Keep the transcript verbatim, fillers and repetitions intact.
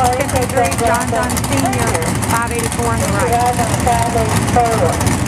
six fifty-three, John Dunn Senior, five eighty-four on the right.